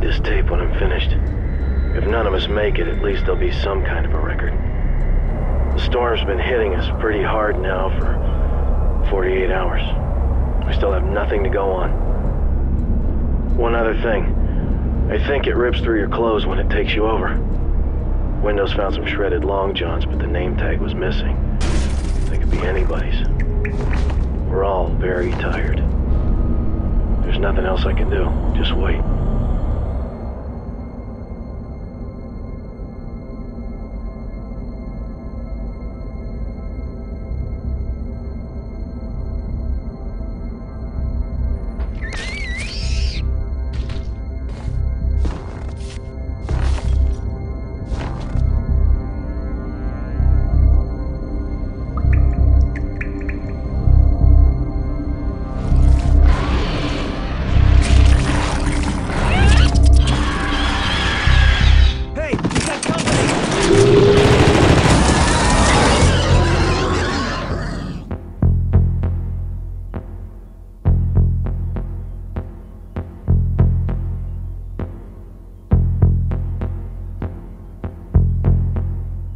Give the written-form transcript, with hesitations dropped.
this tape when I'm finished. If none of us make it, at least there'll be some kind of a record. The storm's been hitting us pretty hard now for 48 hours. We still have nothing to go on. One other thing. I think it rips through your clothes when it takes you over. Windows found some shredded long johns, but the name tag was missing. They could be anybody's. We're all very tired. There's nothing else I can do. Just wait.